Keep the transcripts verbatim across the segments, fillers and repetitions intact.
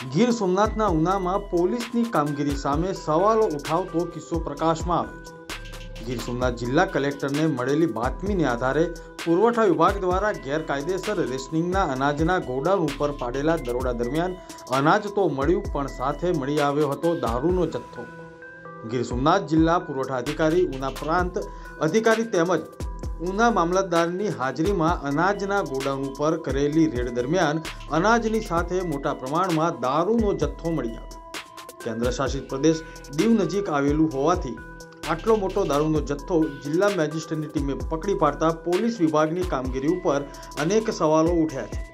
ગીર સોમનાથના ઉનામાં પોલીસની કામગીરી સામે સવાલો ઉઠાવતો કિસ્સો પ્રકાશમાં આવ્યો છે। ગીર સોમનાથ જિલ્લા કલેક્ટરને મળેલી બાતમીને આધારે પુરવઠા વિભાગ દ્વારા ગેરકાયદેસર રેશનિંગના અનાજના ગોડાઉન ઉપર પાડેલા દરોડા દરમિયાન અનાજ તો મળ્યું, પણ સાથે મળી આવ્યો હતો દારૂનો જથ્થો। ગીર સોમનાથ જિલ્લા પુરવઠા અધિકારી, ઉના પ્રાંત અધિકારી તેમજ ઉના મામલતદારની હાજરીમાં અનાજના ગોડાઉન ઉપર કરેલી રેડ દરમિયાન અનાજની સાથે મોટા પ્રમાણમાં દારૂનો જથ્થો મળી આવ્યો। કેન્દ્ર શાસિત પ્રદેશ દીવ નજીક આવેલું હોવાથી આટલો મોટો દારૂનો જથ્થો જિલ્લા મેજિસ્ટ્રેટની ટીમે પકડી પાડતા પોલીસ વિભાગની કામગીરી ઉપર અનેક સવાલો ઉઠ્યા છે।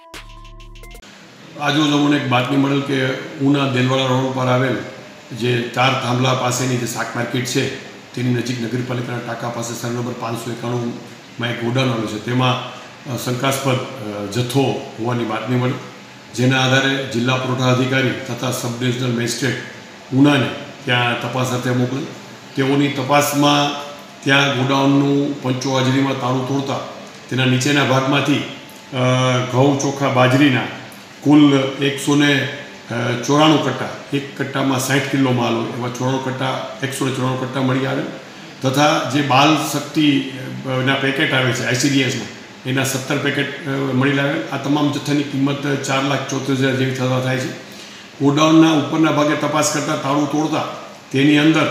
आज अमने एक बातमी મળેલ કે ઉના દેલવાડા રોડ પર આવેલ જે ચાર થાંભલા પાસેની જે શાક માર્કેટ છે તેની નજીક નગરપાલિકાના ટાંકા પાસે સર નંબર પાંચસો એકાણુંમાં એક ગોડાઉન આવેલું છે। તેમાં શંકાસ્પદ જથ્થો હોવાની બાતમી મળી, જેના આધારે જિલ્લા પુરવઠા અધિકારી તથા સબ ડિવિઝનલ મેજિસ્ટ્રેટ ઉનાને ત્યાં તપાસ અર્થે મોકલી। તેઓની તપાસમાં ત્યાં ગોડાઉનનું પંચો હાજરીમાં તાળું તોડતા તેના નીચેના ભાગમાંથી ઘઉં ચોખા બાજરીના कुल एक सौ ने चौराणु कट्टा, एक कट्टा में साठ किलो माल हो एवं चौराणु कट्टा एक सौ चौराणु कट्टा मળી आवे तथा जे बाल शक्ति पैकेट आए आई सी डी एस में एना सत्तर पैकेट मળી आवे। आ तमाम जत्थानी किंमत चार लाख चौतीस हज़ार जेवी थता थाय छे। गोडाउनना उपरना भागे तपास करता ताळुं तोड़ता तेनी अंदर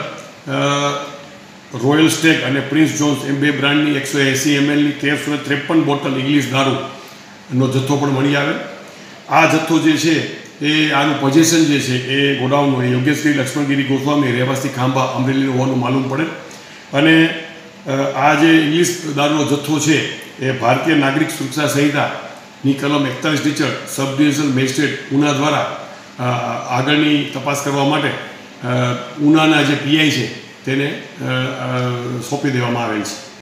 रॉयल स्टेक और प्रिंस जोन्स एम बे ब्रांडनी एक सौ एसी एम एल तेर सौ त्रेपन बोटल इंग्लिश दारूनो जत्थो पण मળી आवे। आ जत्थो जे छे ए आनु पोजेशन जे छे ए गोडाउन ए योगेशगिरी लक्ष्मणगिरी गोस्वामी રહેવાસી ખાંભા અમરેલી હોવાનું માલુમ પડે અને આ જે ઇંગ્લિશ દારૂનો જથ્થો છે એ ભારતીય નાગરિક સુરક્ષા સંહિતાની કલમ એકતાલીસ હેઠળ સબ ડિવિઝનલ મેજિસ્ટ્રેટ ઉના દ્વારા આગળની તપાસ કરવા માટે ઉનાના જે પીઆઈ છે તેને સોંપી દેવામાં આવેલ છે।